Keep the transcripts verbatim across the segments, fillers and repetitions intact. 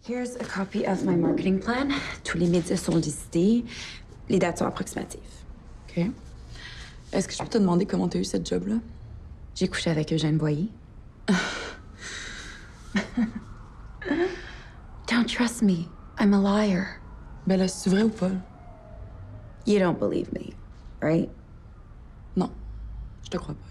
Here's a copy of my marketing plan. Tous les médias sont listés. Les dates sont approximatives. OK. Est-ce que je peux te demander comment t'as eu cette job-là? J'ai couché avec Eugène Boyer. Don't trust me. I'm a liar. Ben là, c'est vrai ou pas? You don't believe me, right? Non, je te crois pas.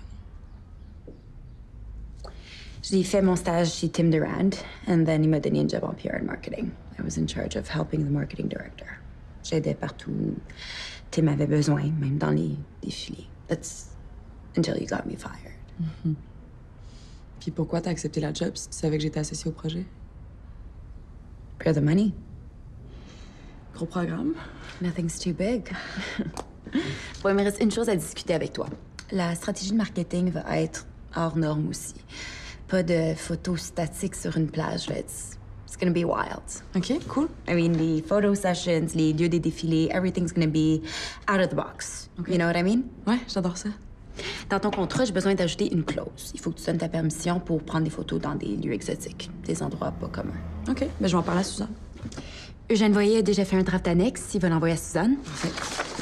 J'ai fait mon stage chez Tim Durand, and then il m'a donné une job en P R and marketing. I was in charge of helping the marketing director. J'aidais partout où Tim avait besoin, même dans les défilés. That's until you got me fired. Mm-hmm. Puis pourquoi t'as accepté la job si tu savais que j'étais associée au projet? For the money. Gros programme. Nothing's too big. Bon, il me reste une chose à discuter avec toi. La stratégie de marketing va être hors norme aussi. Pas de photos statiques sur une plage. It's, it's gonna be wild. OK, cool. I mean, les photo sessions, les lieux des défilés, everything's gonna be out of the box. Okay. You know what I mean? Ouais, j'adore ça. Dans ton contrat, j'ai besoin d'ajouter une clause. Il faut que tu donnes ta permission pour prendre des photos dans des lieux exotiques, des endroits pas communs. OK, ben je vais en parler à Suzanne. Eugène Voyer a déjà fait un draft annexe. Il va l'envoyer à Suzanne. Parfait.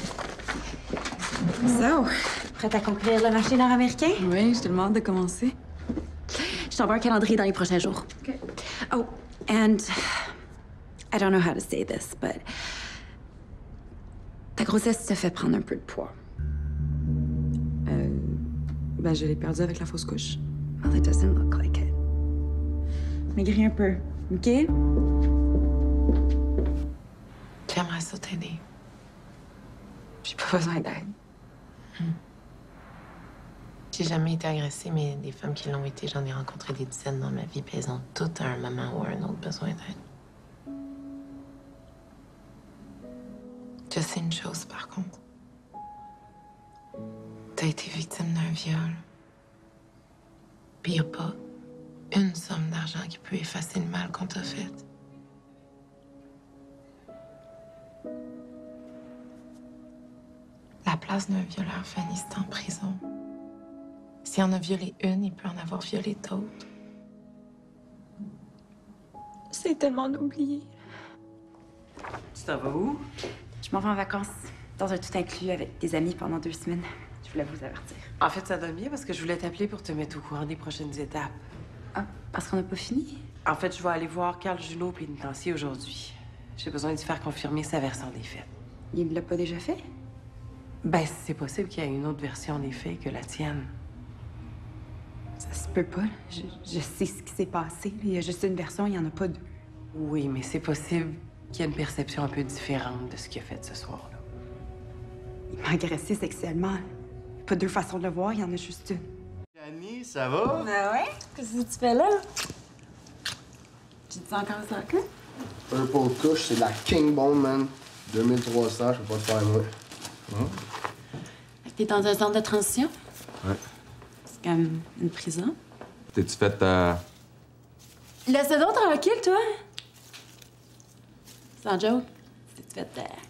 So, prête à conquérir le marché nord-américain? Oui, je te demande de commencer. Je t'envoie un calendrier dans les prochains jours. OK. Oh, and I don't know how to say this, but ta grossesse te fait prendre un peu de poids. Euh, ben je l'ai perdu avec la fausse couche. Well, it doesn't look like it. Maigris un peu, OK? J'aimerais ça t'aider. J'ai pas besoin d'aide. Hmm. J'ai jamais été agressée, mais des femmes qui l'ont été, j'en ai rencontré des dizaines dans ma vie, puis elles ont toutes à un moment ou à un autre besoin d'aide. Je sais une chose, par contre. T'as été victime d'un viol. Puis y a pas une somme d'argent qui peut effacer le mal qu'on t'a fait. La place d'un violeur, Fanny, c'est en prison. S'il en a violé une, il peut en avoir violé d'autres. C'est tellement oublié. Tu t'en vas où? Je m'en vais en vacances, dans un tout inclus avec des amis pendant deux semaines. Je voulais vous avertir. En fait, ça donne bien parce que je voulais t'appeler pour te mettre au courant des prochaines étapes. Ah, parce qu'on n'a pas fini? En fait, je vais aller voir Carl Junot au pénitencier aujourd'hui. J'ai besoin de lui faire confirmer sa version des faits. Il l'a pas déjà fait? Ben, c'est possible qu'il y ait une autre version des faits que la tienne. Ça se peut pas. Je, je sais ce qui s'est passé. Il y a juste une version, il y en a pas deux. Oui, mais c'est possible qu'il y ait une perception un peu différente de ce qu'il a fait ce soir-là. Il m'a agressé sexuellement. Pas deux façons de le voir, il y en a juste une. Annie, ça va? Ah ouais? Qu'est-ce que tu fais là? Tu dis encore ça, que? Purple Kush, c'est de la King Bone, man. deux mille trois cents, je peux pas te faire moi. Hum? T'es dans un centre de transition? Ouais. C'est comme une prison. T'es-tu fait euh... Laisse-le donc tranquille, toi. Sans joke. T'es-tu fait... Euh...